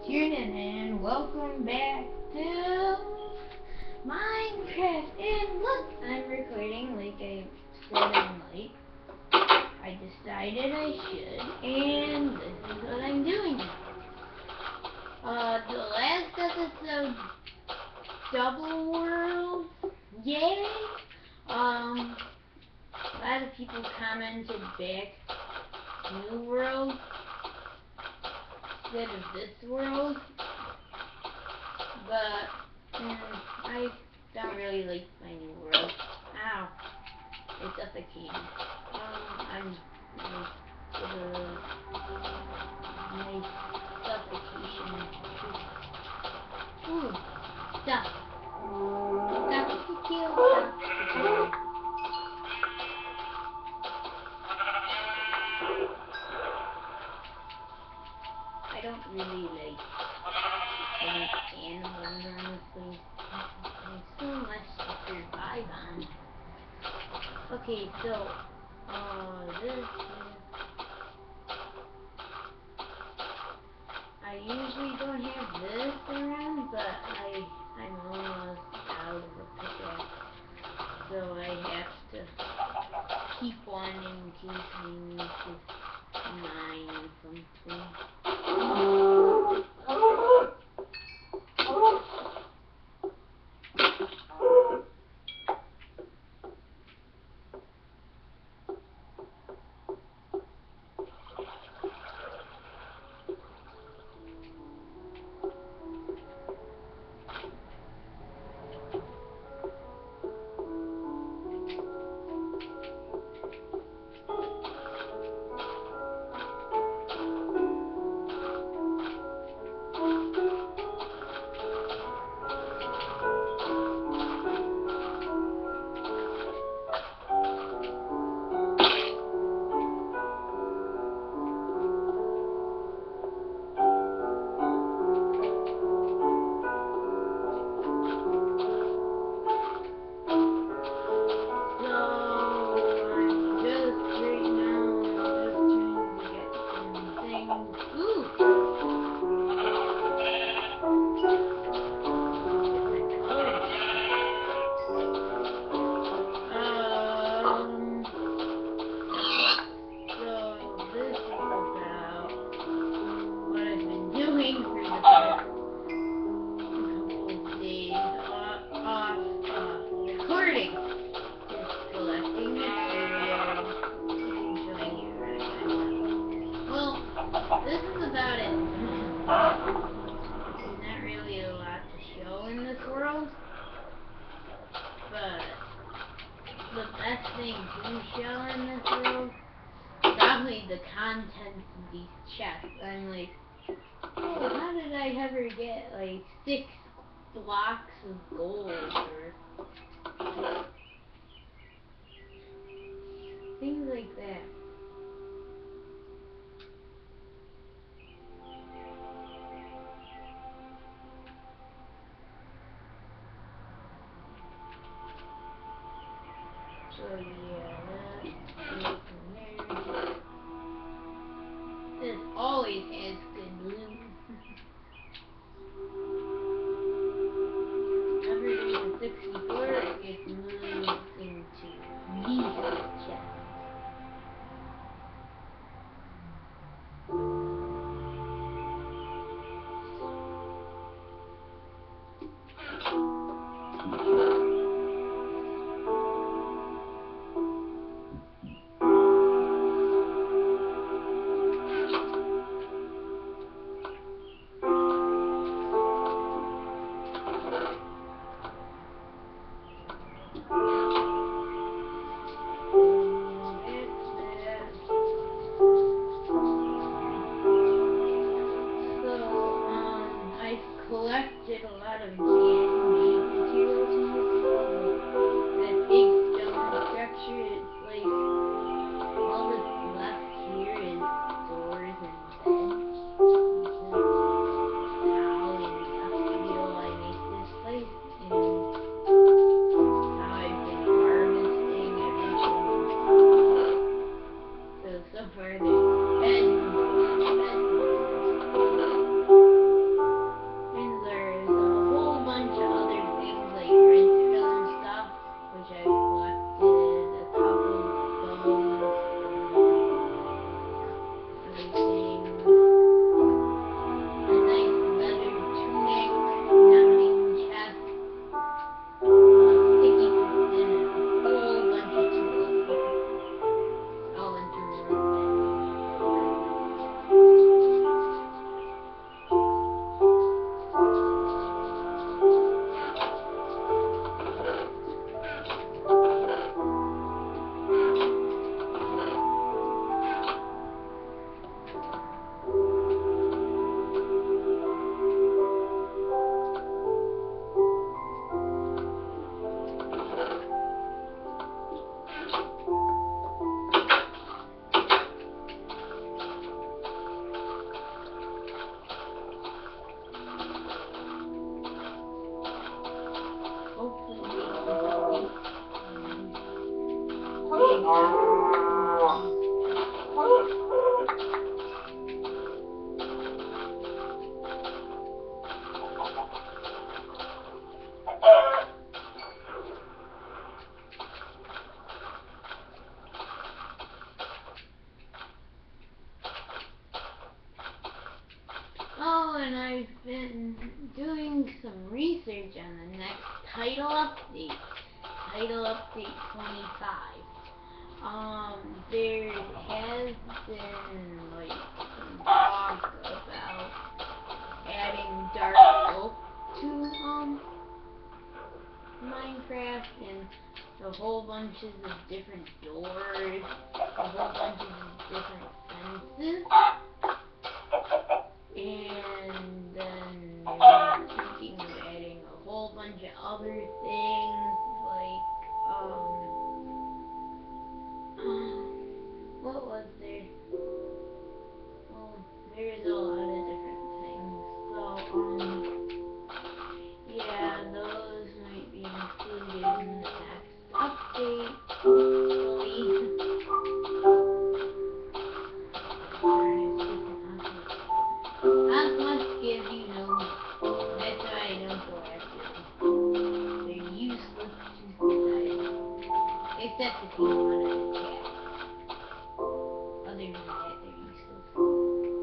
tuning in. Welcome back to Minecraft. And look, I'm recording like I said I might. I decided I should, and this is what I'm doing. The last episode, Double World, yay! A lot of people commented back New World instead of this world, but I don't really like my new world. Ow, it's suffocating. I'm nice suffocation. Ooh, stop. Stop to kill, stop to kill. I don't really like animals, honestly. There's so much to survive on. Okay, so, this I usually don't have this around, but I'm almost out of a pickaxe. So I have to keep one in case I need to mine something. This is about it. There's not really a lot to show in this world, but the best thing to show in this world is probably the contents of these chests. I'm like, oh, how did I ever get like 6 blocks of gold or things like that. So yeah, this always has good loot. Everything in 64 gets moved into these chests. Collected a lot of materials in this world. That big stone structure, it's like all that's left here is doors and beds. This is how industrial I make this place, and how I've been harvesting everything. So far there's beds. and I've been doing some research on the next Title Update. Title Update 25. There has been, like, some talk about adding Dark Oak to, Minecraft, and a whole bunches of different doors, a whole bunches of different fences, and then they were thinking of adding a whole bunch of other things, like, what was there? Well, there's a lot of different things, so, yeah, those might be included in the next update, hopefully. Not much give you no. That's why I don't go after them. They're useless to society. Except if you want to attack. Other than that, they're useless.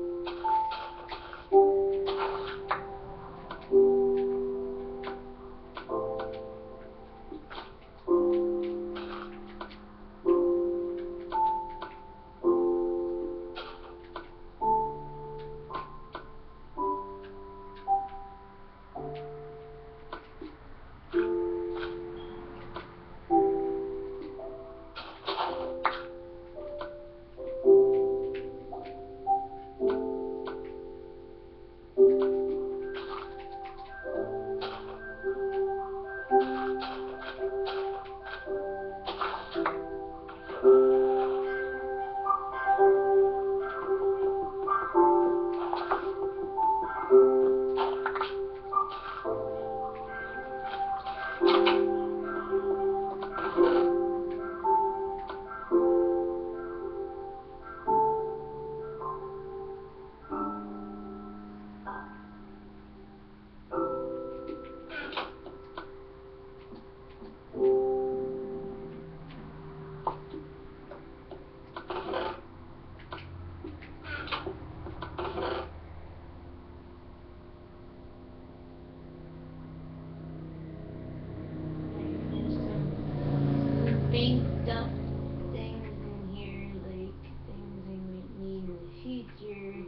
Banked up things in here, like things I might need in the future,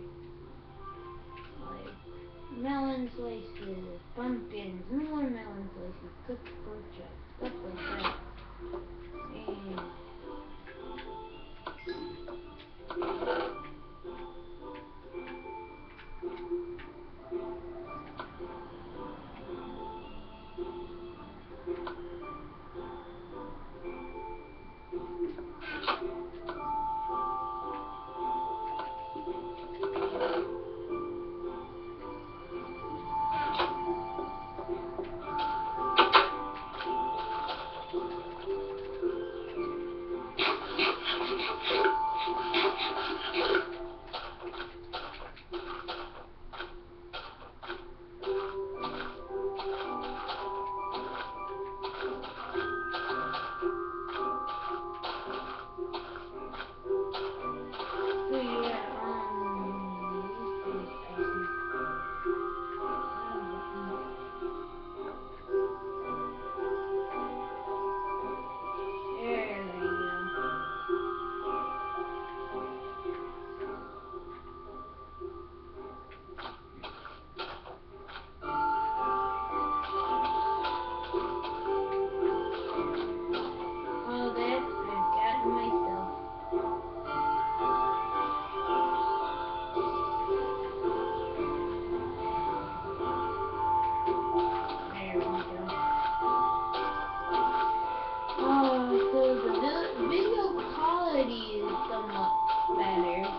like melon slices, pumpkins, more melon slices, cooked pork chops, stuff like that. And so yeah, there we go. Oh, that's I've gotten myself. There we go. So the video quality is somewhat better.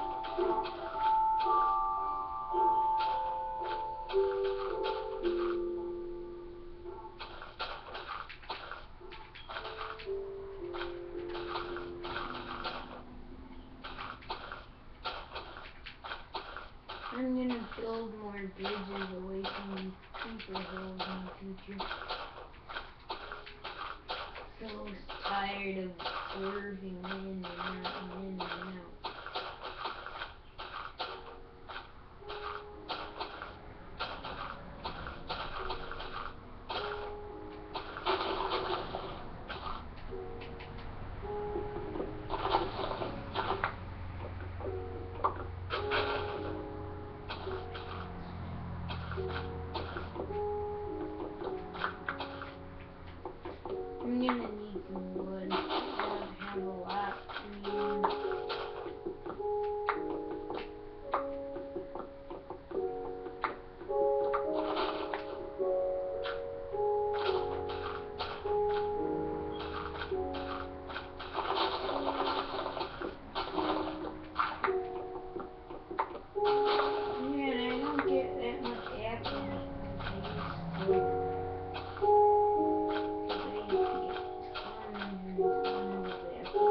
I'm gonna build more bridges away from these creeper holes in the future. So tired of swerving in and out and in and out. I'm gonna need some wood. I don't have a lot anymore. Man, I don't get that much apples as I used to. Because I used to get tons and tons of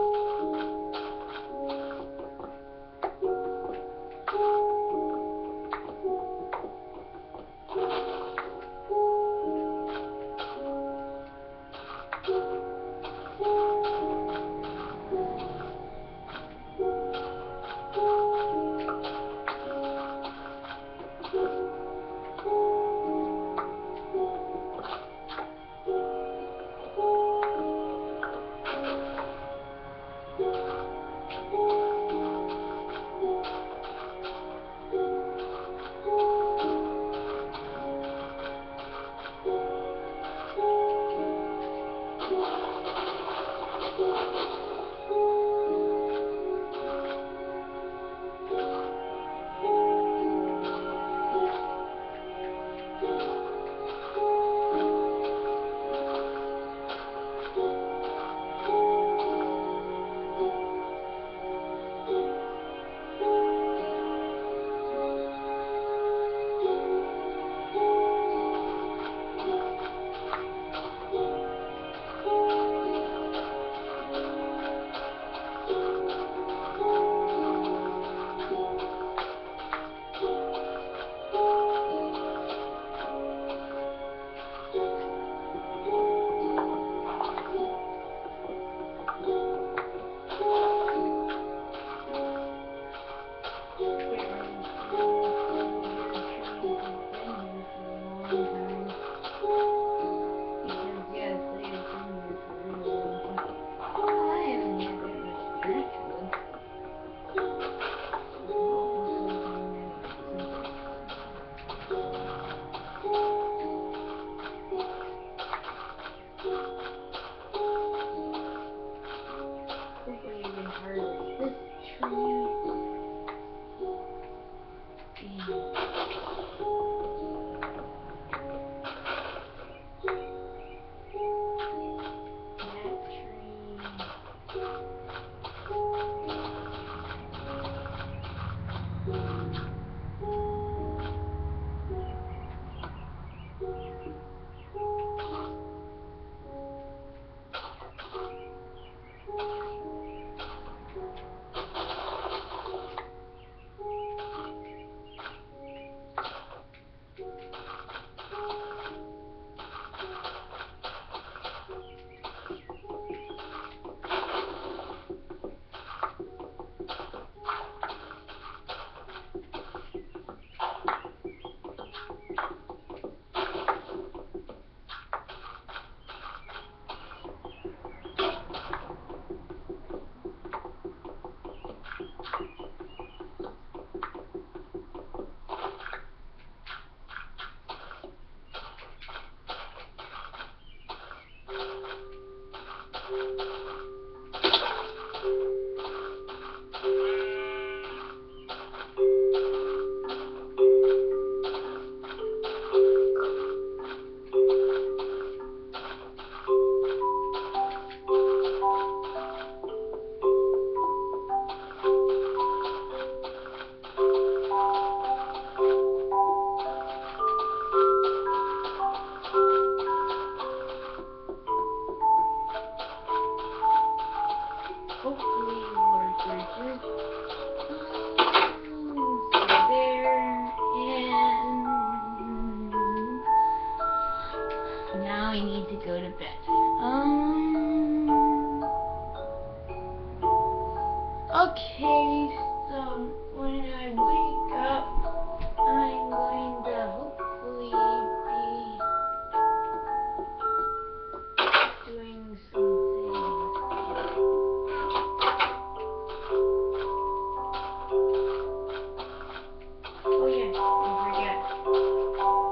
hopefully you can harvest this tree. And that tree. Hopefully more bridges. So there, and now I need to go to bed. Okay, so when I wake up, I'm going to hopefully be doing something. Oh yeah, don't forget.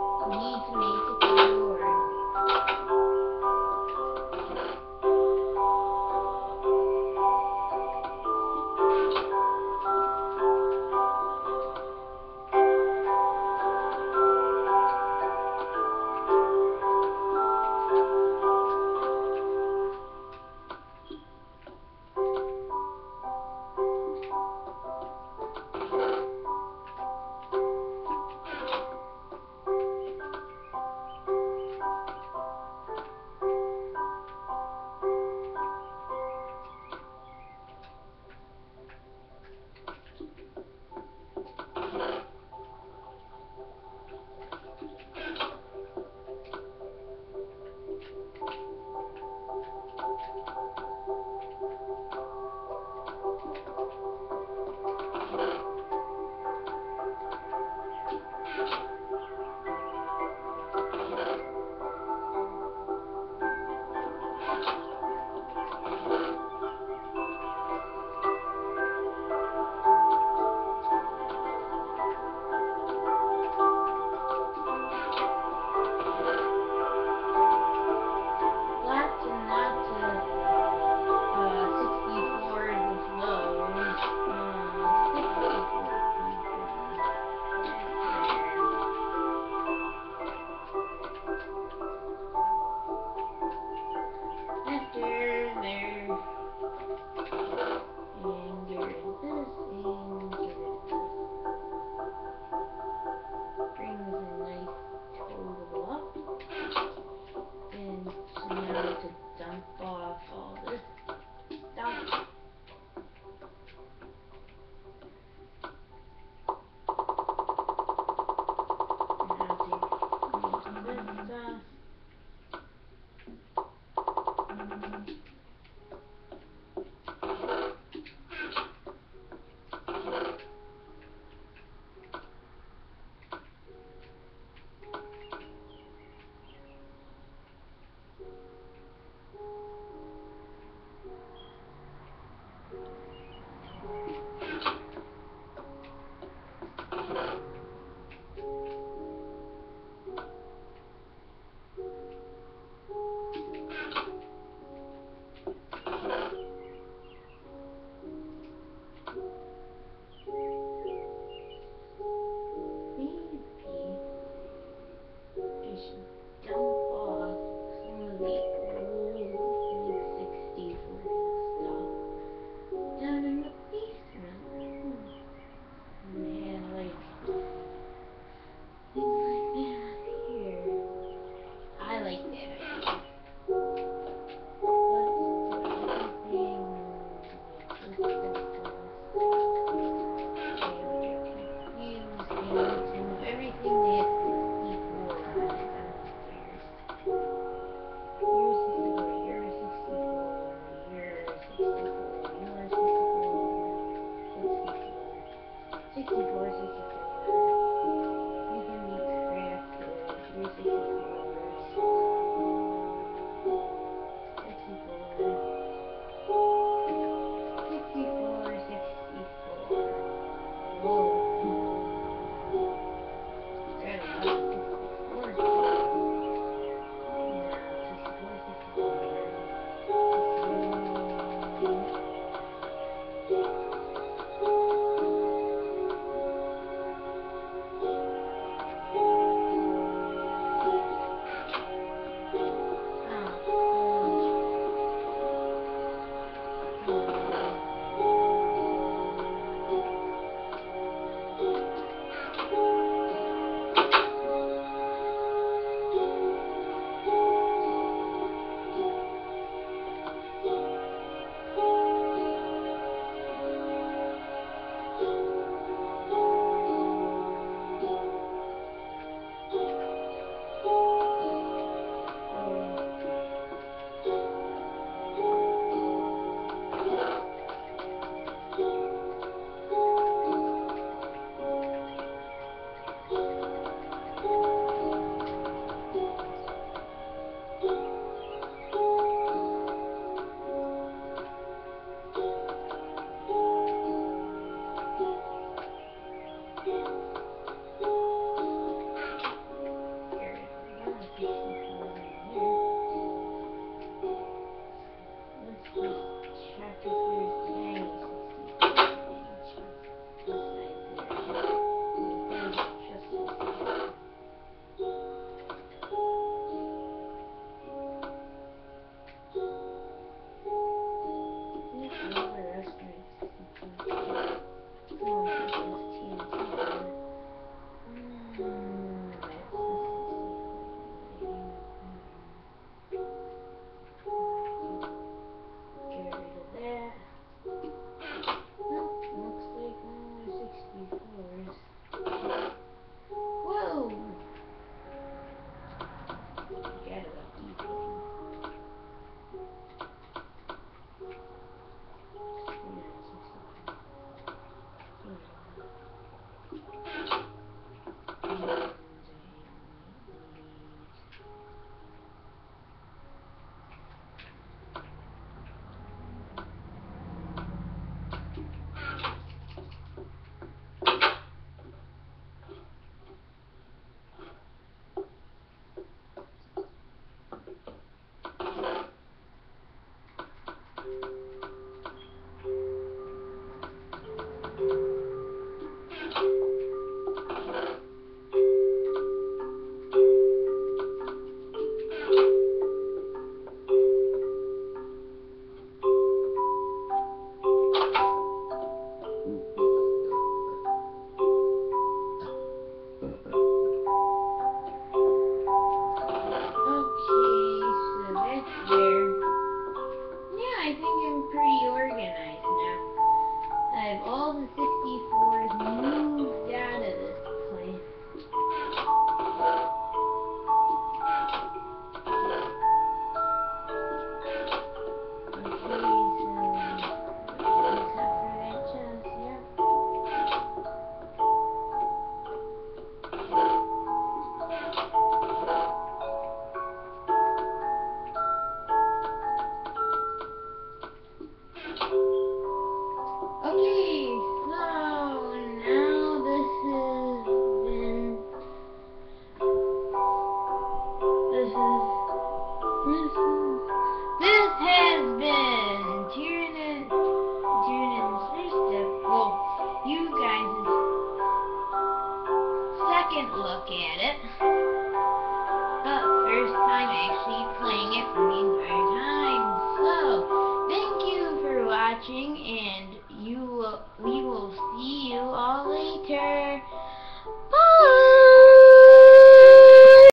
watching, and we will see